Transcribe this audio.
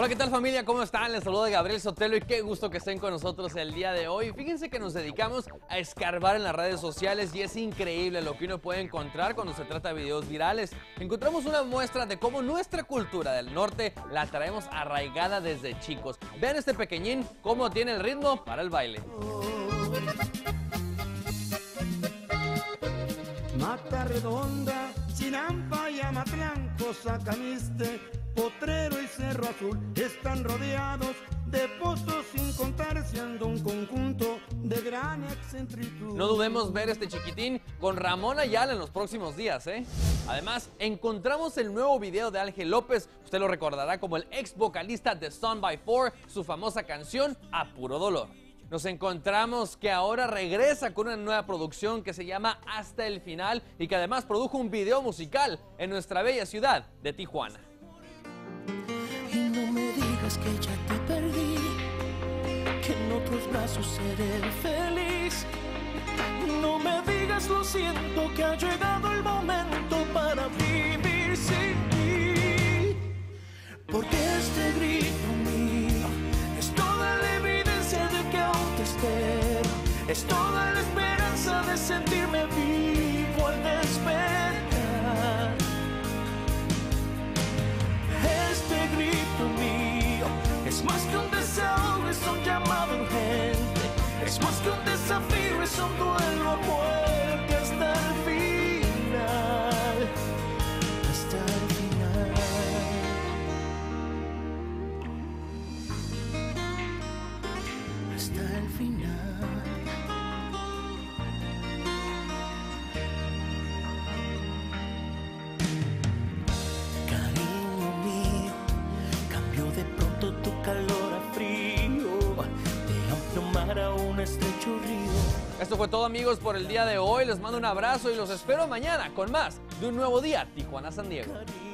Hola, ¿qué tal familia? ¿Cómo están? Les saluda Gabriel Sotelo y qué gusto que estén con nosotros el día de hoy. Fíjense que nos dedicamos a escarbar en las redes sociales y es increíble lo que uno puede encontrar cuando se trata de videos virales. Encontramos una muestra de cómo nuestra cultura del norte la traemos arraigada desde chicos. Vean este pequeñín cómo tiene el ritmo para el baile. Mata Redonda, Chinampa y Amatlán, Sacamiste, Potrero y Cerro Azul están rodeados de pozos sin contar, siendo un conjunto de gran excentritud. No dudemos ver este chiquitín con Ramón Ayala en los próximos días, ¿eh? Además, encontramos el nuevo video de Ángel López. Usted lo recordará como el ex vocalista de Son by Four, su famosa canción A Puro Dolor. Nos encontramos que ahora regresa con una nueva producción que se llama Hasta el Final y que además produjo un video musical en nuestra bella ciudad de Tijuana. Y no me digas que ya te perdí, que en otros brazos seré feliz. No me digas lo siento, que ha llegado el momento para vivir sin ti. Porque este grito mío es toda la evidencia de que aún te espero. Es toda la esperanza de sentirme vivo al despertar. Este grito mío es más que un desahogo, es un llamado urgente. Es más que un desafío, es un duelo a muerte hasta el final. Hasta el final. Hasta el final. Cariño mío, cambió de pronto tu calor a frío, de amplio mar a un estrecho río. Esto fue todo, amigos, por el día de hoy. Les mando un abrazo y los espero mañana con más de un nuevo día Tijuana San Diego.